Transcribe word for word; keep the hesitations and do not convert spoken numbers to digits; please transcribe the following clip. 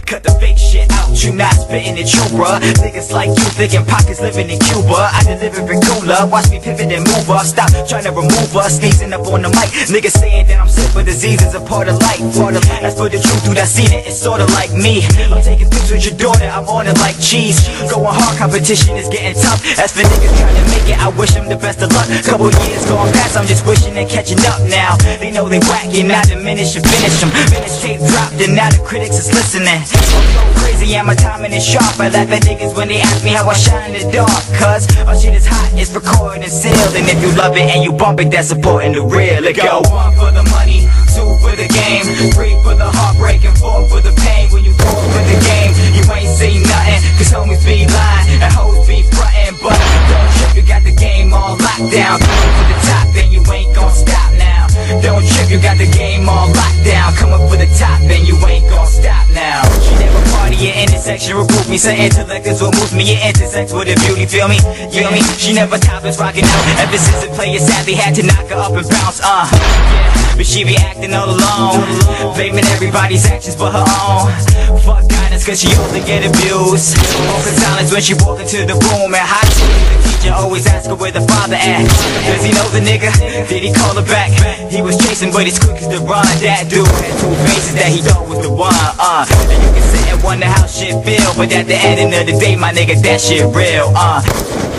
Cut the fake shit out, you not spitting the truth, bruh. Niggas like you thinking pockets living in Cuba. I deliver it cooler, watch me pivot and move up. Stop trying to remove us, sneezing up on the mic. Niggas saying that I'm sick, but disease is a part of life. As for the truth, dude, I seen it, it's sorta like me. I'm taking pics with your daughter, I'm on it like cheese. Going hard, competition is getting tough. As for niggas trying to make it, I wish them the best of luck. Couple years gone past, I'm just wishing they're catching up now. They know they whack, and I diminish and finish them. Finish tape dropped, and now the critics is listening. I'm so crazy, and my timing is sharp. I laugh at niggas when they ask me how I shine in the dark. Cause our shit is hot, it's recorded and sealed. And if you love it and you bump it, that's supporting the real. Let go. One for the money, two for the game, three for the heartbreak, and four for the pain. When you fall for the game, you ain't see nothing. Cause homies be lying and hoes be frontin'. But don't trip, you got the game all locked down. Come up for the top, then you ain't gon' stop now. Don't trip, you got the game all locked down. Come up for the top, then you ain't gon' stop now. She never party at intersection, recruit me. Say intellect is what moves me, it intersects with the beauty, feel me? Feel me? She never topless, rockin' out. Ever since the player sadly had to knock her up and bounce, uh yeah. But she be acting all alone, blaming everybody's actions but her own. Fuck guidance cause she only get abused. Broken silence when she walk into the room. At high school the teacher always ask her where the father at. Does he know the nigga? Did he call her back? He was chasing but he's quick as the run. That dude had two faces that he thought was the one, uh and you can sit and wonder how shit feel, but at the end of the day, my nigga, that shit real, uh